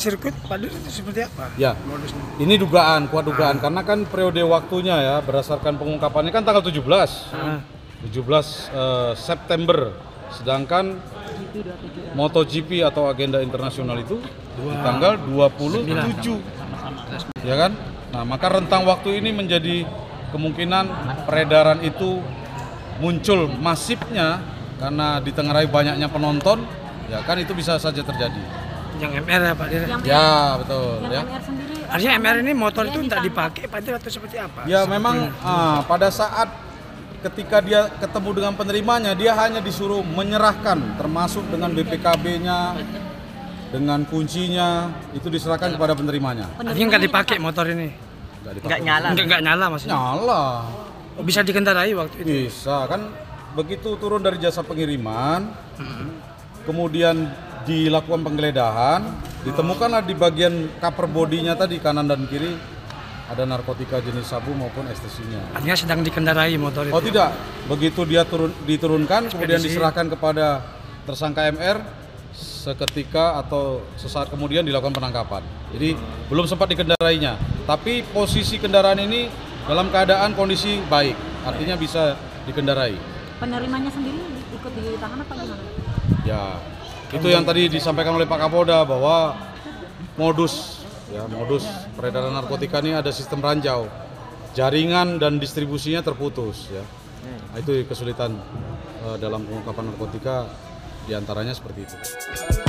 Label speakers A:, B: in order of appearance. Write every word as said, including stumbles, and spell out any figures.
A: sirkuit Pak Dir itu seperti apa?
B: Ya, modusnya? Ini dugaan, kuat dugaan, ah. karena kan periode waktunya ya, berdasarkan pengungkapannya kan tanggal tujuh belas. Ah. tujuh belas uh, September, sedangkan MotoGP atau agenda internasional itu di tanggal dua puluh tujuh. Ya kan? Nah, maka rentang waktu ini menjadi kemungkinan peredaran itu muncul masifnya karena ditengarai banyaknya penonton, ya kan itu bisa saja terjadi.
A: Yang M R ya Pak Dir?
B: Ya betul.
C: Yang
B: ya.
C: M R sendiri,
A: artinya M R ini motor itu tidak dipakai Pak Dir atau seperti apa?
B: Ya memang ah, pada saat ketika dia ketemu dengan penerimanya, dia hanya disuruh menyerahkan, termasuk dengan B P K B-nya, dengan kuncinya, itu diserahkan kepada penerimanya.
A: Artinya nggak dipakai motor ini?
B: Nggak
D: nyala?
A: Nggak, nggak nyala maksudnya?
B: Nyala.
A: Oh, bisa dikendarai waktu itu?
B: Bisa, kan begitu turun dari jasa pengiriman, hmm. kemudian dilakukan penggeledahan, ditemukanlah di bagian cover bodinya tadi, kanan dan kiri, ada narkotika jenis sabu maupun ekstasinya.
A: Artinya sedang dikendarai motor itu?
B: Oh tidak, begitu dia turun, diturunkan, ekspedisi, kemudian diserahkan kepada tersangka M R, seketika atau sesaat kemudian dilakukan penangkapan. Jadi hmm. belum sempat dikendarainya, tapi posisi kendaraan ini dalam keadaan kondisi baik, artinya bisa dikendarai.
C: Penerimanya sendiri ikut ditahan apa gimana?
B: Ya, itu yang tadi disampaikan oleh Pak Kapolda bahwa modus ya modus peredaran narkotika ini ada sistem ranjau, jaringan dan distribusinya terputus ya. Nah, itu kesulitan uh, dalam pengungkapan narkotika diantaranya seperti itu.